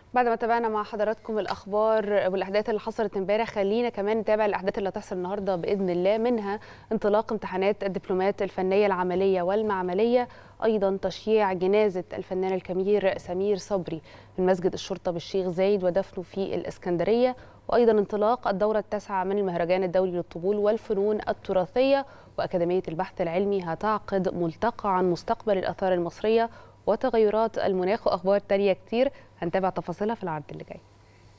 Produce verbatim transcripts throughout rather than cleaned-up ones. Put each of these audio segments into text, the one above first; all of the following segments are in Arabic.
بعد ما تابعنا مع حضراتكم الأخبار والأحداث اللي حصلت امبارح، خلينا كمان نتابع الأحداث اللي هتحصل النهارده بإذن الله، منها انطلاق امتحانات الدبلومات الفنية العملية والمعملية، أيضا تشييع جنازة الفنان الكبير سمير صبري من مسجد الشرطة بالشيخ زايد ودفنه في الإسكندرية، وأيضا انطلاق الدورة التاسعة من المهرجان الدولي للطبول والفنون التراثية. وأكاديمية البحث العلمي هتعقد ملتقى عن مستقبل الآثار المصرية وتغيرات المناخ، وأخبار تانية كتير هنتابع تفاصيلها في العرض اللي جاي.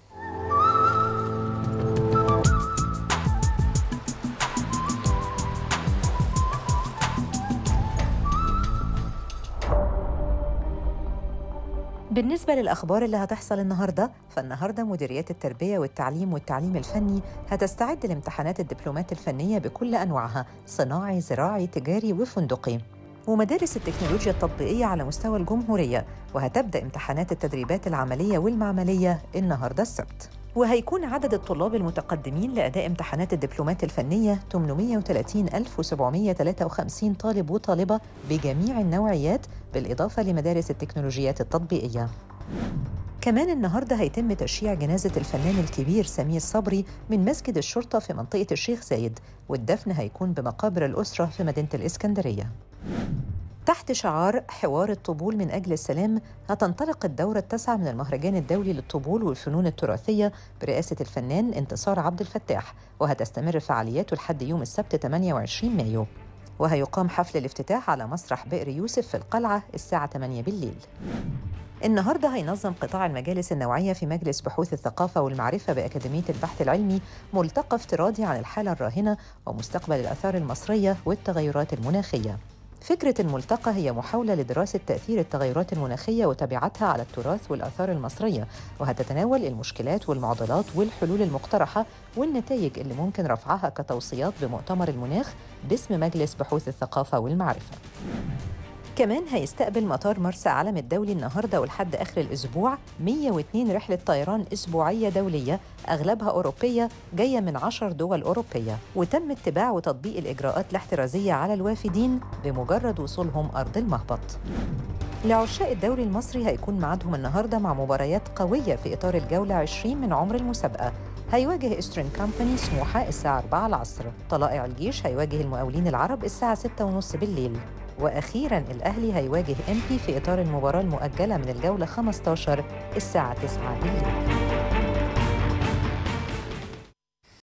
بالنسبة للأخبار اللي هتحصل النهاردة، فالنهاردة مديريات التربية والتعليم والتعليم الفني هتستعد لامتحانات الدبلومات الفنية بكل أنواعها، صناعي، زراعي، تجاري وفندقي، ومدارس التكنولوجيا التطبيقية على مستوى الجمهورية، وهتبدأ امتحانات التدريبات العملية والمعملية النهاردة السبت. وهيكون عدد الطلاب المتقدمين لأداء امتحانات الدبلومات الفنية ثمانمائة وثلاثين ألف وسبعمائة وثلاثة وخمسين طالب وطالبة بجميع النوعيات، بالإضافة لمدارس التكنولوجيات التطبيقية. كمان النهاردة هيتم تشييع جنازة الفنان الكبير سمير صبري من مسجد الشرطة في منطقة الشيخ زايد، والدفن هيكون بمقابر الأسرة في مدينة الإسكندرية. تحت شعار حوار الطبول من أجل السلام، هتنطلق الدورة التاسعة من المهرجان الدولي للطبول والفنون التراثية برئاسة الفنان انتصار عبد الفتاح، وهتستمر فعالياته لحد يوم السبت ثمانية وعشرين مايو، وهيقام حفل الافتتاح على مسرح بئر يوسف في القلعة الساعة ثمانية بالليل. النهارده هينظم قطاع المجالس النوعية في مجلس بحوث الثقافة والمعرفة بأكاديمية البحث العلمي ملتقى افتراضي عن الحالة الراهنة ومستقبل الآثار المصرية والتغيرات المناخية. فكرة الملتقى هي محاولة لدراسة تأثير التغيرات المناخية وتبعاتها على التراث والآثار المصرية، وهتتناول المشكلات والمعضلات والحلول المقترحة والنتائج اللي ممكن رفعها كتوصيات بمؤتمر المناخ باسم مجلس بحوث الثقافة والمعرفة. كمان هيستقبل مطار مرسى علم الدولي النهارده ولحد آخر الأسبوع مئة واثنين رحلة طيران أسبوعية دولية، أغلبها أوروبية جاية من عشر دول أوروبية، وتم اتباع وتطبيق الإجراءات الاحترازية على الوافدين بمجرد وصولهم أرض المهبط. لعشاق الدوري المصري هيكون ميعادهم النهارده مع مباريات قوية في إطار الجولة عشرين من عمر المسابقة. هيواجه إيسترن كامباني سموحة الساعة أربعة العصر، طلائع الجيش هيواجه المقاولين العرب الساعة ستة وثلاثين بالليل، وأخيراً الأهلي هيواجه إنبي في إطار المباراة المؤجلة من الجولة خمسة عشر الساعة تسعة بالليل.